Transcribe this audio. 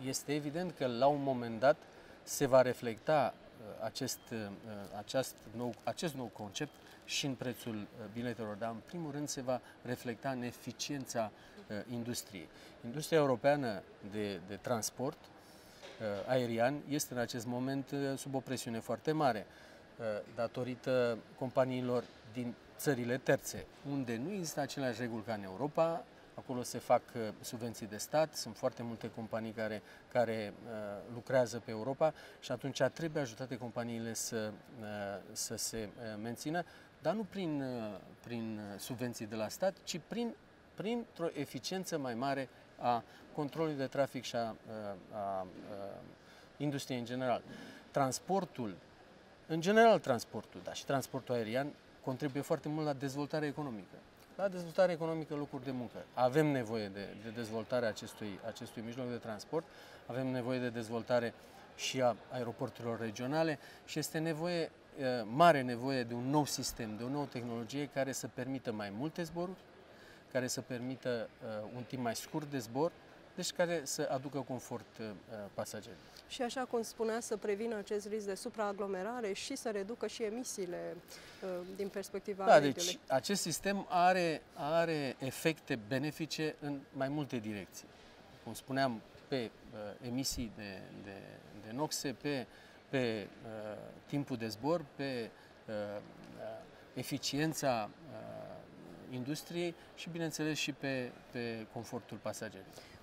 este evident că la un moment dat se va reflecta acest nou concept și în prețul biletelor, dar în primul rând se va reflecta în eficiența industriei. Industria europeană de transport aerian este în acest moment sub o presiune foarte mare datorită companiilor din țările terțe, unde nu există aceleași reguli ca în Europa. Acolo se fac subvenții de stat, sunt foarte multe companii care lucrează pe Europa și atunci trebuie ajutate companiile să se mențină, dar nu prin subvenții de la stat, ci printr-o eficiență mai mare a controlului de trafic și a industriei în general. Transportul, dar și transportul aerian contribuie foarte mult la dezvoltarea economică. La dezvoltarea economică, locuri de muncă. Avem nevoie de dezvoltarea acestui mijloc de transport, avem nevoie de dezvoltare și a aeroporturilor regionale și este mare nevoie de un nou sistem, de o nouă tehnologie care să permită mai multe zboruri, care să permită un timp mai scurt de zbor, deci care să aducă confort pasagerilor. Și așa cum spunea, să prevină acest risc de supraaglomerare și să reducă și emisiile din perspectiva mediului. Deci acest sistem are efecte benefice în mai multe direcții. Cum spuneam, pe emisii de noxe, pe timpul de zbor, pe eficiența industriei și, bineînțeles, și pe confortul pasagerilor.